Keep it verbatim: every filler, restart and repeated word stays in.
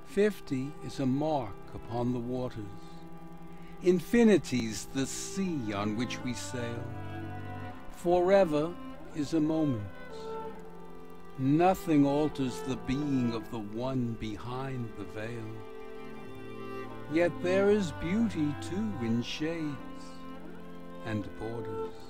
Fifty is a mark upon the waters. Infinity's the sea on which we sail. Forever is a moment. Nothing alters the being of the one behind the veil. Yet there is beauty too in shades and borders.